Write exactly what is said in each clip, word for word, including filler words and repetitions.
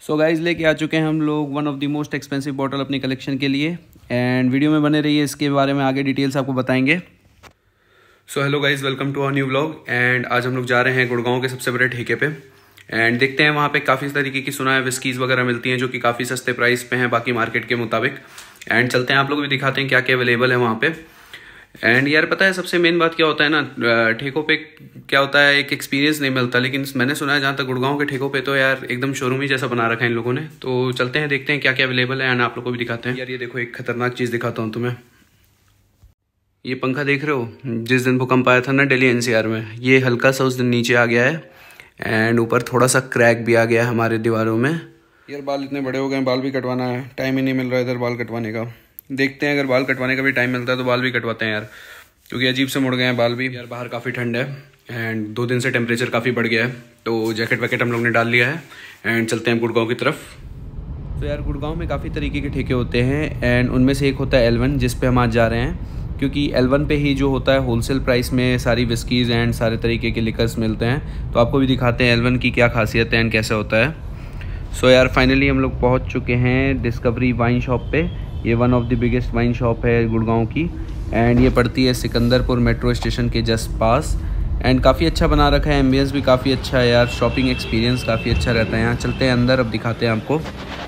So guys लेके आ चुके हैं हम लोग one of the most expensive bottle अपनी कलेक्शन के लिए एंड वीडियो में बने रहिए, इसके बारे में आगे डिटेल्स आपको बताएंगे। So hello guys, welcome to our new vlog. And आज हम लोग जा रहे हैं गुड़गांव के सबसे बड़े ठेके पे एंड देखते हैं वहाँ पे काफ़ी तरीके की सुना है विस्कीज़ वगैरह मिलती हैं जो कि काफ़ी सस्ते प्राइस पे हैं बाकी मार्केट के मुताबिक। एंड चलते हैं, आप लोग भी दिखाते हैं क्या क्या अवेलेबल है वहाँ पे। एंड यार पता है सबसे मेन बात क्या होता है ना, ठेकों पे क्या होता है, एक एक्सपीरियंस नहीं मिलता। लेकिन मैंने सुना है जहाँ तक गुड़गांव के ठेकों पे तो यार एकदम शोरूम ही जैसा बना रखा है इन लोगों ने। तो चलते हैं, देखते हैं क्या क्या अवेलेबल है एंड आप लोग को भी दिखाते हैं। यार ये देखो, एक खतरनाक चीज़ दिखाता हूँ तुम्हें। ये पंखा देख रहे हो, जिस दिन भूकंप आया था ना दिल्ली एन सी आर में, ये हल्का सा उस दिन नीचे आ गया है एंड ऊपर थोड़ा सा क्रैक भी आ गया है हमारे दीवारों में। यार बाल इतने बड़े हो गए, बाल भी कटवाना है, टाइम ही नहीं मिल रहा है इधर बाल कटवाने का। देखते हैं अगर बाल कटवाने का भी टाइम मिलता है तो बाल भी कटवाते हैं यार, क्योंकि अजीब से मुड़ गए हैं बाल भी। यार बाहर काफ़ी ठंड है एंड दो दिन से टेम्परेचर काफ़ी बढ़ गया है, तो जैकेट वैकेट हम लोग ने डाल लिया है एंड चलते हैं गुड़गांव की तरफ। तो यार गुड़गांव में काफ़ी तरीके के ठेके होते हैं एंड उनमें से एक होता है एल वन, जिस पे हम आज जा रहे हैं, क्योंकि एल वन पे ही जो होता है होलसेल प्राइस में सारी विस्कीज़ एंड सारे तरीके के लिकर्स मिलते हैं। तो आपको भी दिखाते हैं एल वन की क्या खासियत है एंड कैसे होता है। सो so यार फाइनली हम लोग पहुँच चुके हैं डिस्कवरी वाइन शॉप पे। ये one of the biggest wine shop है गुड़गांव की एंड ये पड़ती है सिकंदरपुर मेट्रो स्टेशन के जस्ट पास। एंड काफ़ी अच्छा बना रखा है, एम्बियंस भी काफ़ी अच्छा है यार, शॉपिंग एक्सपीरियंस काफ़ी अच्छा रहता है यहाँ। चलते हैं अंदर, अब दिखाते हैं आपको।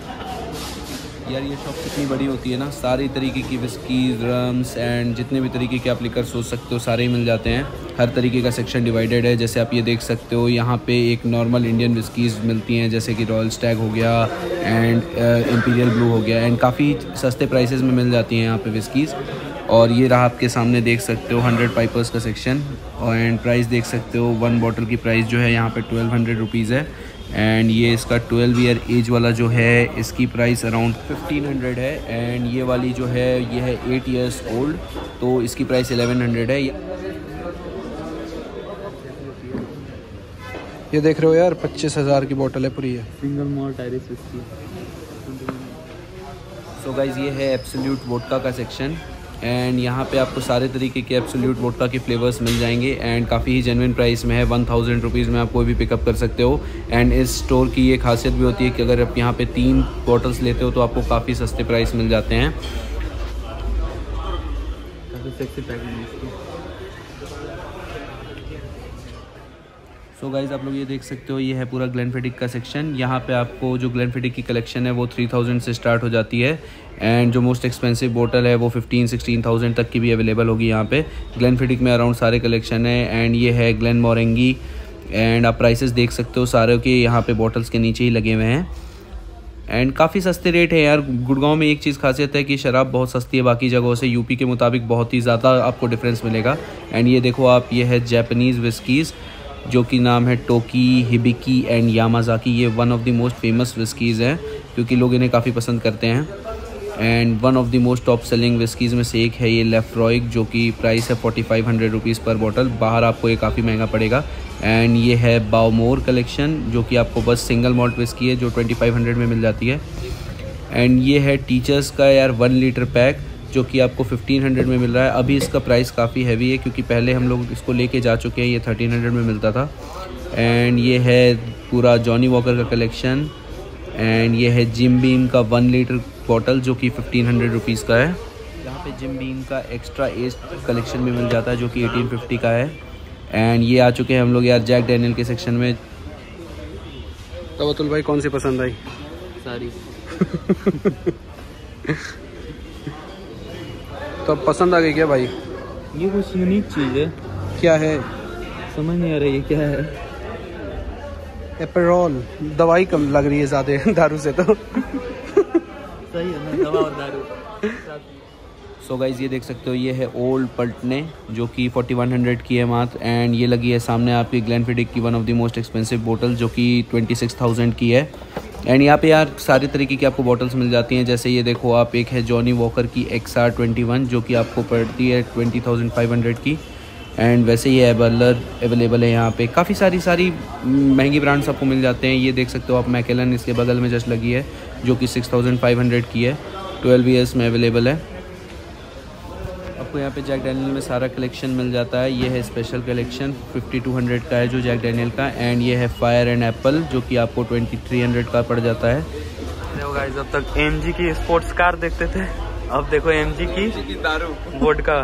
यार ये शॉप कितनी बड़ी होती है ना, सारी तरीके की विस्कीज़, रम्स एंड जितने भी तरीके के आप लिकर सोच सकते हो सारे ही मिल जाते हैं। हर तरीके का सेक्शन डिवाइडेड है, जैसे आप ये देख सकते हो। यहाँ पे एक नॉर्मल इंडियन विस्कीज़ मिलती हैं जैसे कि रॉयल स्टैग हो गया एंड इंपीरियल ब्लू हो गया एंड काफ़ी सस्ते प्राइसेस में मिल जाती हैं यहाँ पे विस्कीज़। और ये रहा आपके सामने, देख सकते हो हंड्रेड पाइपर्स का सेक्शन और एंड प्राइस देख सकते हो। वन बॉटल की प्राइस जो है यहाँ पे ट्वेल्व हंड्रेड रुपीज़ है एंड ये इसका ट्वेल्व ईयर एज वाला जो है इसकी प्राइस अराउंड फिफ्टीन हंड्रेड है एंड ये वाली जो है ये है एट ईयर्स ओल्ड, तो इसकी प्राइस एलेवन हंड्रेड है। ये देख रहे हो यार, पच्चीस हज़ार की बोतल है पूरी है, single malt Irish whisky. So guys ये है एब्सोल्यूट वोडका का सेक्शन एंड यहाँ पे आपको सारे तरीके के एब्सोल्यूट वोडका के फ्लेवर्स मिल जाएंगे एंड काफ़ी ही जेन्युइन प्राइस में है। वन थाउजेंड रुपीज़ में आप कोई भी पिकअप कर सकते हो। एंड इस स्टोर की ये खासियत भी होती है कि अगर आप यहाँ पे तीन बॉटल्स लेते हो तो आपको काफ़ी सस्ते प्राइस मिल जाते हैं। काफ़ी सेक्सी पैकिंग है। सो गाइज़ आप लोग ये देख सकते हो, ये है पूरा ग्लेनफिडिक का सेक्शन। यहाँ पे आपको जो ग्लेनफिडिक की कलेक्शन है वो थ्री थाउजेंड से स्टार्ट हो जाती है एंड जो मोस्ट एक्सपेंसिव बोतल है वो फिफ्टीन सिक्सटीन थाउजेंड तक की भी अवेलेबल होगी यहाँ पे। ग्लेनफिडिक में अराउंड सारे कलेक्शन है एंड ये है ग्लेन मोरेंगी एंड आप प्राइसेस देख सकते हो सारे के यहाँ पे बॉटल्स के नीचे ही लगे हुए हैं एंड काफ़ी सस्ते रेट है यार। गुड़गांव में एक चीज़ खासियत है कि शराब बहुत सस्ती है, बाकी जगहों से यूपी के मुताबिक बहुत ही ज़्यादा आपको डिफरेंस मिलेगा। एंड ये देखो आप, ये है जैपनीज़ विस्कीज़ जो कि नाम है टोकी, हिबिकी एंड यामाज़ाकी। ये one of the most famous whiskies हैं क्योंकि लोग इन्हें काफ़ी पसंद करते हैं and one of the most top selling whiskies में से एक है ये लेफ्रॉइग, जो कि प्राइस है फोर्टी फाइव हंड्रेड रुपीज़ पर बॉटल। बाहर आपको ये काफ़ी महंगा पड़ेगा। एंड ये है बाउमोर कलेक्शन जो कि आपको बस सिंगल मॉल्ट विस्की है जो ट्वेंटी फाइव हंड्रेड में मिल जाती है। एंड ये है टीचर्स का यार वन लीटर पैक जो कि आपको फिफ्टीन हंड्रेड में मिल रहा है। अभी इसका प्राइस काफ़ी हैवी है क्योंकि पहले हम लोग इसको लेके जा चुके हैं, ये थर्टीन हंड्रेड में मिलता था। एंड ये है पूरा जॉनी वॉकर का कलेक्शन एंड ये है जिम बीन का वन लीटर बॉटल जो कि फिफ्टीन हंड्रेड रुपीज़ का है। यहाँ पे जिम बीन का एक्स्ट्रा एज कलेक्शन भी मिल जाता है जो कि एटीन फिफ्टी का है। एंड ये आ चुके हैं हम लोग यार जैक डैनियल के सेक्शन में। तो अतुल भाई कौन सी पसंद आई? सारी। तो अब पसंद आ गई क्या भाई? ये कुछ यूनिक चीज़ है। क्या है? समझ नहीं आ रही है क्या है। एपरॉल, दवाई कम लग रही है ज़्यादा दारू से तो। सही है ना, दवा और दारू। सो गाइज़ ये देख सकते हो, ये है ओल्ड पल्टने जो कि फोर्टी वन हंड्रेड की है मात्र एंड ये लगी है सामने आपकी ग्लेनफिडिक की one of the most expensive बोतल जो कि ट्वेंटी सिक्स थाउजेंड की है। एंड यहाँ पे यार सारे तरीके की आपको बॉटल्स मिल जाती हैं, जैसे ये देखो आप, एक है जॉनी वॉकर की एक्स आर ट्वेंटी वन जो कि आपको पड़ती है ट्वेंटी थाउजेंड फाइव हंड्रेड की। एंड वैसे ये एबलर अवेलेबल है यहाँ पे। काफ़ी सारी सारी महंगी ब्रांड्स आपको मिल जाते हैं। ये देख सकते हो आप, मैकेलन इसके बगल में जस्ट लगी है जो कि सिक्स थाउजेंड फाइव हंड्रेड की है, ट्वेल्व ईयर्स में अवेलेबल है। अब आपको यहाँ पे जैक डैनियल में सारा कलेक्शन मिल जाता है। ये है special collection fifty two hundred का है जो जैक डैनियल का, एंड ये है फायर एंड एप्पल जो कि आपको ट्वेंटी थ्री हंड्रेड का पड़ जाता है। देखो गाइस, जब तक एमजी की स्पोर्ट्स कार देखते थे, अब देखो एमजी की दारू वोडका।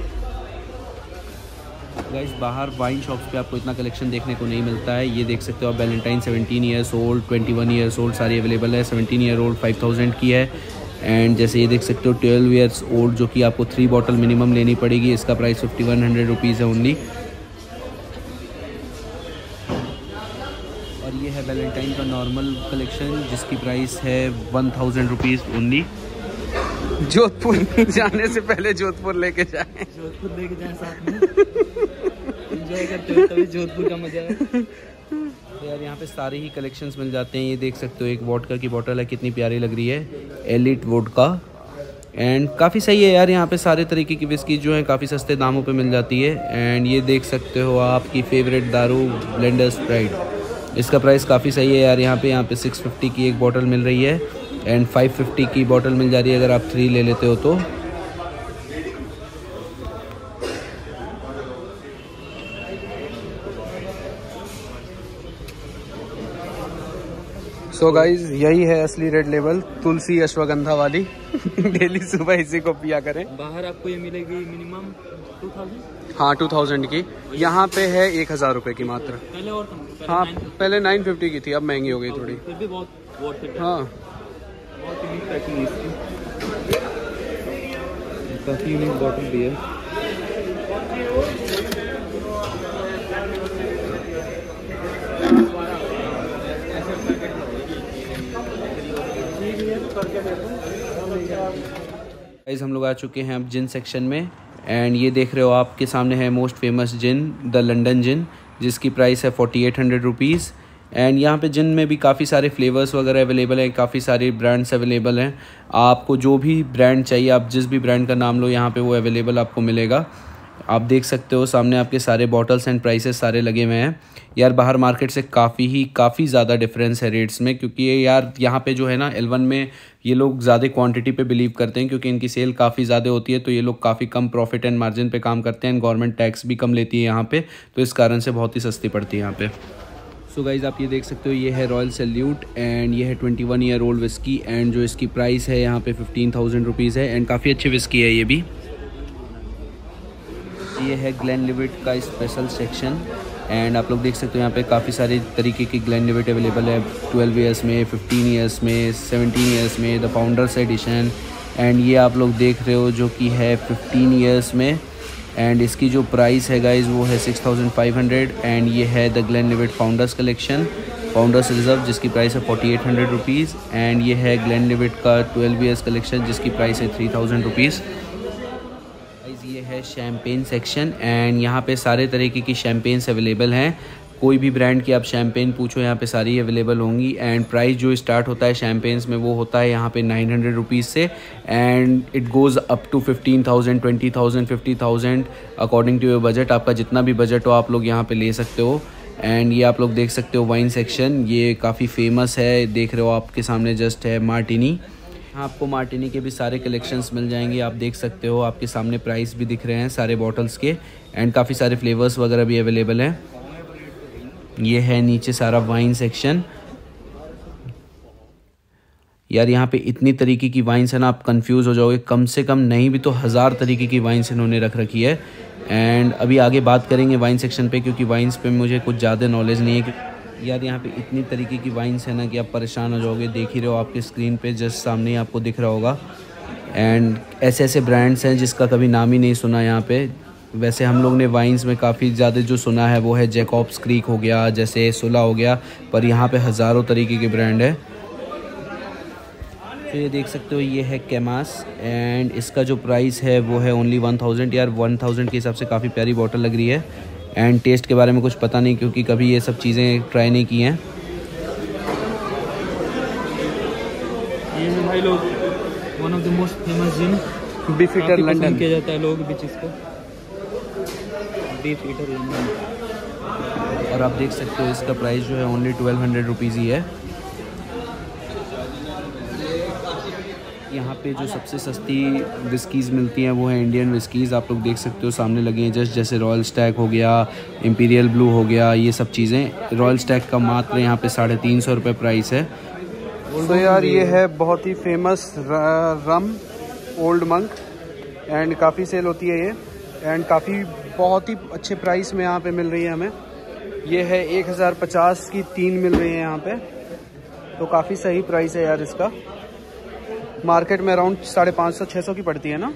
गाइस बाहर वाइन शॉप्स पे आपको इतना कलेक्शन देखने को नहीं मिलता है। ये देख सकते हो आप, Ballantine seventeen years old, twenty one years old सारी अवेलेबल है। Seventeen year old five thousand की है, एंड जैसे ये देख सकते हो ट्वेल्व ईयर्स ओल्ड जो कि आपको थ्री बॉटल मिनिमम लेनी पड़ेगी। इसका price fifty one hundred rupees है ओनली। और ये है वैलेंटाइन का नॉर्मल कलेक्शन जिसकी प्राइस है one thousand rupees only. Jodhpur जाने से पहले जोधपुर लेके जाएं, जोधपुर लेके जाएं साथ में, एंजॉय करते हुए, तभी जोधपुर का मजा है। तो यार यहाँ पे सारे ही कलेक्शंस मिल जाते हैं। ये देख सकते हो एक वोडका की बोतल है, कितनी प्यारी लग रही है, एलिट वोडका, एंड काफ़ी सही है यार। यहाँ पे सारे तरीके की विस्की जो है काफ़ी सस्ते दामों पे मिल जाती है। एंड ये देख सकते हो आपकी फेवरेट दारू ब्लेंडर स्प्राइट, इसका प्राइस काफ़ी सही है यार। यहाँ पे यहाँ पे सिक्स फिफ्टी की एक बोतल मिल रही है, एंड फाइव फिफ्टी की बोतल मिल जा रही है अगर आप थ्री ले लेते हो तो। सो so गाइज यही है असली रेड लेबल तुलसी अश्वगंधा वाली। डेली सुबह इसी को पिया करें। बाहर आपको ये मिलेगी मिनिमम टू थाउजेंड, हाँ टू थाउजेंड की। यहाँ पे है एक हज़ार रुपये की मात्र। पहले और कम, पहले हाँ नाइन पहले नाइन फिफ्टी की थी, अब महंगी हो गई थोड़ी। फिर भी बहुत वर्थ इट है। हाँ बहुत यूनिक पैकिंग है इसकी, काफ़ी यूनिक बॉटल भी है। गाइस हम लोग आ चुके हैं अब जिन सेक्शन में, एंड ये देख रहे हो आपके सामने है most famous gin, the London gin, जिसकी प्राइस है forty eight hundred rupees. And यहाँ पे जिन में भी काफ़ी सारे फ्लेवर्स वगैरह अवेलेबल हैं, काफ़ी सारे ब्रांड्स अवेलेबल हैं। आपको जो भी ब्रांड चाहिए, आप जिस भी ब्रांड का नाम लो यहाँ पे वो अवेलेबल आपको मिलेगा। आप देख सकते हो सामने आपके सारे बॉटल्स एंड प्राइसेस सारे लगे हुए हैं। यार बाहर मार्केट से काफ़ी ही काफ़ी ज़्यादा डिफरेंस है रेट्स में, क्योंकि ये यार यहाँ पे जो है ना एल वन में ये लोग ज़्यादा क्वांटिटी पे बिलीव करते हैं, क्योंकि इनकी सेल काफ़ी ज़्यादा होती है, तो ये लोग काफ़ी कम प्रॉफिट एंड मार्जिन पे काम करते हैं। गवर्नमेंट टैक्स भी कम लेती है यहाँ पे, तो इस कारण से बहुत ही सस्ती पड़ती है यहाँ पे। सो गाइज़ आप ये देख सकते हो, ये है रॉयल सैल्यूट, एंड ये है twenty one year old whisky, and जो इसकी प्राइस है यहाँ पे फिफ्टीन थाउजेंड रुपीज़ है, एंड काफ़ी अच्छी विस्की है ये भी। ये है ग्लेनलिवेट का स्पेशल सेक्शन, एंड आप लोग देख सकते हो यहाँ पे काफ़ी सारे तरीके की ग्लेनलिवेट अवेलेबल है, ट्वेल्व ईयर्स में, फिफ्टीन ईयर्स में, सेवनटीन ईयर्स में, द फाउंडर्स एडिशन। एंड ये आप लोग देख रहे हो जो कि है फिफ्टीन ईयर्स में, एंड इसकी जो प्राइस है गाइज वो है six thousand five hundred. And ये है the Glenlivet founders collection, founders reserve, जिसकी प्राइस है forty eight hundred rupees. And ये है ग्लेनलिवेट का ट्वेल्व ईयर्स कलेक्शन जिसकी प्राइस है थ्री थाउजेंड रुपीज़। ये है शैम्पेन सेक्शन, एंड यहाँ पे सारे तरीके की शैम्पेन्स अवेलेबल हैं। कोई भी ब्रांड की आप शैम्पेन पूछो यहाँ पे सारी अवेलेबल होंगी। एंड प्राइस जो स्टार्ट होता है शैम्पेन्स में वो होता है यहाँ पे नाइन हंड्रेड रुपीज़ से, and it goes up to fifteen thousand, twenty thousand, fifty thousand according to your budget. आपका जितना भी बजट हो आप लोग यहाँ पे ले सकते हो। एंड ये आप लोग देख सकते हो वाइन सेक्शन, ये काफ़ी फेमस है, देख रहे हो आपके सामने जस्ट है मार्टिनी। आपको मार्टिनी के भी सारे कलेक्शंस मिल जाएंगे, आप देख सकते हो, आपके सामने प्राइस भी दिख रहे हैं सारे बॉटल्स के, एंड काफ़ी सारे फ्लेवर्स वगैरह भी अवेलेबल हैं। ये है नीचे सारा वाइन सेक्शन। यार यहाँ पे इतनी तरीके की वाइन्स है ना, आप कंफ्यूज हो जाओगे, कम से कम नहीं भी तो हज़ार तरीके की वाइन्स इन्होंने रख रखी है। एंड अभी आगे बात करेंगे वाइन सेक्शन पे, क्योंकि वाइन्स पे मुझे कुछ ज़्यादा नॉलेज नहीं है। यार यहाँ पे इतनी तरीके की वाइन्स है ना कि आप परेशान हो जाओगे। देख ही रहे हो आपके स्क्रीन पे जस्ट सामने ही आपको दिख रहा होगा, एंड ऐसे ऐसे ब्रांड्स हैं जिसका कभी नाम ही नहीं सुना यहाँ पे। वैसे हम लोग ने वाइन्स में काफ़ी ज़्यादा जो सुना है वो है जैकॉब्स क्रीक हो गया, जैसे सोला हो गया, पर यहाँ पे हज़ारों तरीके के ब्रांड है। तो ये देख सकते हो, ये है कैमास, एंड इसका जो प्राइस है वो है ओनली वन थाउजेंड। यार वन थाउजेंड के हिसाब से काफ़ी प्यारी बॉटल लग रही है। एंड टेस्ट के बारे में कुछ पता नहीं, क्योंकि कभी ये सब चीज़ें ट्राई नहीं की हैं। ये है भाई लोग one of the most famous gin, beefeater London किया जाता है लोग बीचेस को, बीफ ईटर लंदन। और आप देख सकते हो इसका प्राइस जो है ओनली ट्वेल्व हंड्रेड रुपीज़ ही है। यहाँ पे जो सबसे सस्ती विस्कीज़ मिलती हैं वो है इंडियन विस्कीज़। आप लोग देख सकते हो सामने लगे हैं जस्ट, जैसे रॉयल स्टैग हो गया, इंपीरियल ब्लू हो गया, ये सब चीज़ें। रॉयल स्टैग का मात्र यहाँ पे साढ़े तीन सौ रुपये प्राइस है। तो यार ये है बहुत ही famous rum old monk and काफ़ी सेल होती है ये, एंड काफ़ी बहुत ही अच्छे प्राइस में यहाँ पे मिल रही है हमें। ये है एक हज़ार पचास की तीन मिल रही है यहाँ पे, तो काफ़ी सही प्राइस है यार इसका। मार्केट में अराउंड साढ़े पाँच सौ छः सौ की पड़ती है ना।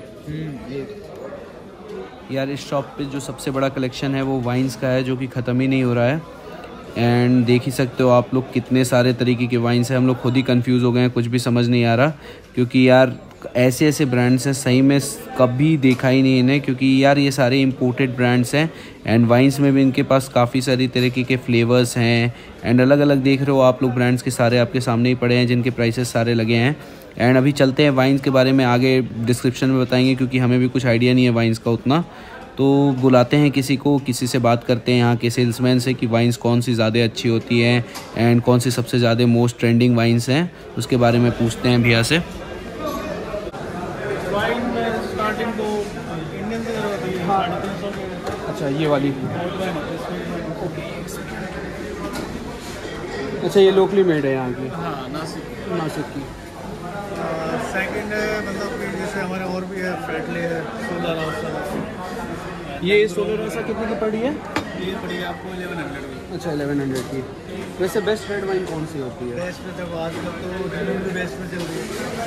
यार इस शॉप पे जो सबसे बड़ा कलेक्शन है वो वाइन्स का है, जो कि ख़त्म ही नहीं हो रहा है। एंड देख ही सकते हो आप लोग कितने सारे तरीके के वाइन्स हैं। हम लोग खुद ही कंफ्यूज हो गए हैं, कुछ भी समझ नहीं आ रहा, क्योंकि यार ऐसे ऐसे ब्रांड्स हैं सही में कभी देखा ही नहीं इन्हें, क्योंकि यार ये सारे इंपोर्टेड ब्रांड्स हैं। एंड वाइन्स में भी इनके पास काफ़ी सारी तरीके के फ्लेवर्स हैं, एंड अलग अलग देख रहे हो आप लोग ब्रांड्स के सारे आपके सामने ही पड़े हैं, जिनके प्राइसेस सारे लगे हैं। एंड अभी चलते हैं वाइन्स के बारे में आगे डिस्क्रिप्शन में बताएंगे, क्योंकि हमें भी कुछ आइडिया नहीं है वाइन्स का उतना। तो बुलाते हैं किसी को, किसी से बात करते हैं यहाँ के सेल्समैन से कि वाइन्स कौन सी ज़्यादा अच्छी होती हैं एंड कौन सी सबसे ज़्यादा मोस्ट ट्रेंडिंग वाइन्स हैं, उसके बारे में पूछते हैं भैया से। वाइन में स्टार्टिंग तो इंडियन से होती है साढ़े तीन सौ के। अच्छा ये वाली, इसमें अच्छा ये लोकली मेड है यहाँ की। हाँ नासिक नासिक की। सेकंड मतलब कि जैसे हमारे और भी है, फ्रेटली है, सोलह राउसा। ये सोलह राउसा कितने की पड़ी है? ये पड़ी है आपको इलेवन हंड्रेड की। अच्छा इलेवन हंड्रेड की। वैसे बेस्ट रेड वाइन कौन सी होती है? बेस्ट में जब आजकल तो जुनून भी बेस्ट में चल रही है।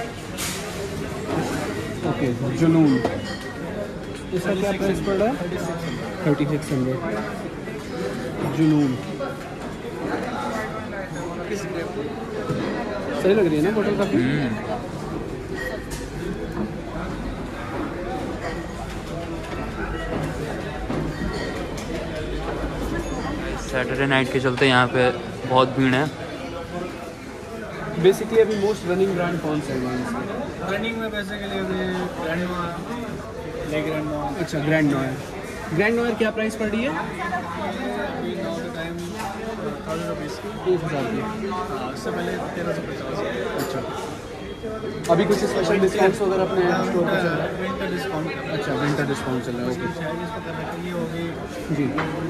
ओके जुनून, इसका क्या प्राइस पड़ रहा है? थर्टी सिक्स हंड्रेड जुनून। सही लग रही है ना बोतल काफ़ी। सैटरडे नाइट के चलते यहाँ पे बहुत भीड़ है। बेसिकली अभी मोस्ट रनिंग ब्रांड कौन सा है? रनिंग में पैसे के लिए भी ग्रैंड नोआ, ले ग्रैंड नोआ। अच्छा ग्रैंड नोयर। ग्रैंड नोयर क्या प्राइस पड़ रही है? अभी now the time thousand rupees की, एक हज़ार की। हाँ उससे पहले तेरह सौ पचास। अच्छा अभी कुछ स्पेशल डिस्काउंट्स वगैरह अपने स्टोर पर चल रहा है? Winter discount. अच्छा विंटर डिस्काउंट चल रहा है, ओके ये होगी जी।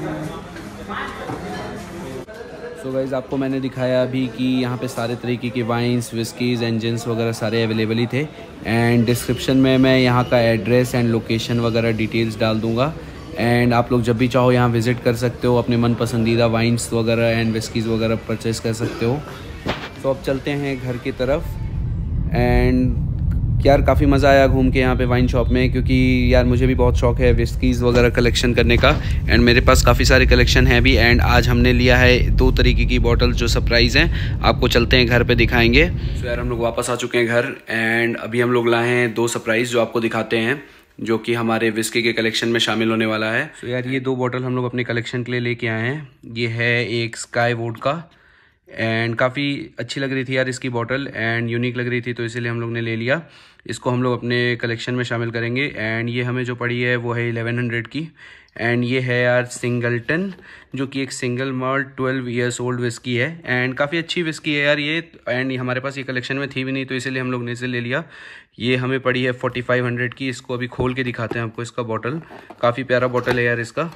सो गाइस आपको मैंने दिखाया अभी कि यहाँ पे सारे तरीके के वाइन्स, विस्कीज़, इंजन्स वगैरह सारे अवेलेबल ही थे। एंड डिस्क्रिप्शन में मैं यहाँ का एड्रेस एंड लोकेशन वगैरह डिटेल्स डाल दूँगा। एंड आप लोग जब भी चाहो यहाँ विज़िट कर सकते हो, अपने मन पसंदीदा वाइन्स वगैरह एंड विस्कीज़ वगैरह परचेज़ कर सकते हो। तो अब चलते हैं घर की तरफ। एंड यार काफ़ी मज़ा आया घूम के यहाँ पे वाइन शॉप में, क्योंकि यार मुझे भी बहुत शौक है विस्कीज़ वगैरह कलेक्शन करने का, एंड मेरे पास काफ़ी सारे कलेक्शन है भी। एंड आज हमने लिया है दो तरीके की बॉटल जो सरप्राइज़ हैं, आपको चलते हैं घर पे दिखाएंगे। तो यार हम लोग वापस आ चुके हैं घर, एंड अभी हम लोग लाए हैं दो सरप्राइज़ जो आपको दिखाते हैं, जो कि हमारे विस्की के कलेक्शन में शामिल होने वाला है। तो यार ये दो बॉटल हम लोग अपने कलेक्शन के लिए लेके आए हैं। ये है एक स्काई वोडका, एंड काफ़ी अच्छी लग रही थी यार इसकी बॉटल, एंड यूनिक लग रही थी, तो इसीलिए हम लोग ने ले लिया। इसको हम लोग अपने कलेक्शन में शामिल करेंगे। एंड ये हमें जो पड़ी है वो है इलेवन हंड्रेड की। एंड ये है यार सिंगलटन, जो कि एक single malt twelve years old whisky है, एंड काफ़ी अच्छी विस्की है यार ये। एंड हमारे पास ये कलेक्शन में थी भी नहीं, तो इसीलिए हम लोग ने इसे ले लिया। ये हमें पड़ी है फोर्टी फाइव हंड्रेड की। इसको अभी खोल के दिखाते हैं आपको इसका बॉटल। काफ़ी प्यारा बॉटल है यार इसका,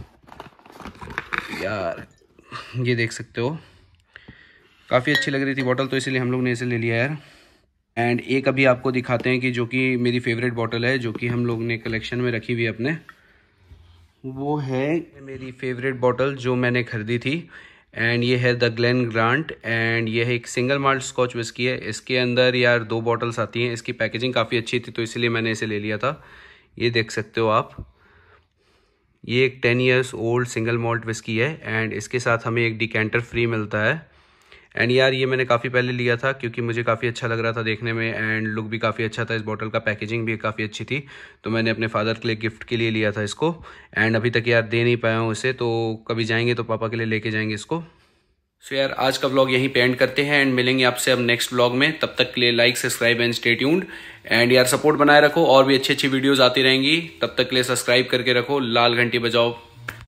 यार ये देख सकते हो, काफ़ी अच्छी लग रही थी बॉटल, तो इसीलिए हम लोग ने इसे ले लिया यार। एंड एक अभी आपको दिखाते हैं कि जो कि मेरी फेवरेट बॉटल है, जो कि हम लोग ने कलेक्शन में रखी हुई है अपने, वो है मेरी फेवरेट बॉटल जो मैंने खरीदी थी। एंड ये है द ग्लेन ग्रांट, एंड ये है एक सिंगल माल्ट स्कॉच विस्की है। इसके अंदर यार दो बॉटल्स आती हैं। इसकी पैकेजिंग काफ़ी अच्छी थी, तो इसलिए मैंने इसे ले लिया था। ये देख सकते हो आप, ये एक ten years old single malt whisky है, एंड इसके साथ हमें एक डिकेंटर फ्री मिलता है। एंड यार ये मैंने काफ़ी पहले लिया था, क्योंकि मुझे काफ़ी अच्छा लग रहा था देखने में, एंड लुक भी काफ़ी अच्छा था इस बॉटल का, पैकेजिंग भी काफ़ी अच्छी थी, तो मैंने अपने फादर के लिए गिफ्ट के लिए लिया था इसको। एंड अभी तक यार दे नहीं पाया हूँ उसे, तो कभी जाएंगे तो पापा के लिए लेके जाएंगे इसको। सो so यार आज का व्लॉग यहीं पे एंड करते हैं, एंड मिलेंगे आपसे अब नेक्स्ट व्लॉग में। तब तक के लिए like, subscribe and stay tuned, and यार सपोर्ट बनाए रखो, और भी अच्छी अच्छी वीडियोज़ आती रहेंगी। तब तक के लिए सब्सक्राइब करके रखो, लाल घंटी बजाओ।